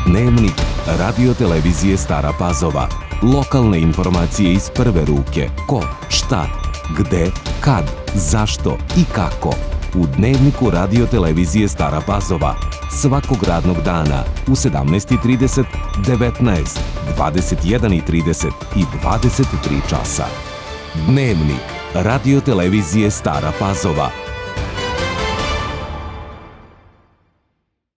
Dnevnik radio-televizije Stara Pazova. Lokalne informacije iz prve ruke. Ko, šta, gde, kad, zašto i kako. U Dnevniku radio-televizije Stara Pazova. Svakog radnog dana u 17:30, 19, 21:30 i 23 časa. Dnevnik radio-televizije Stara Pazova.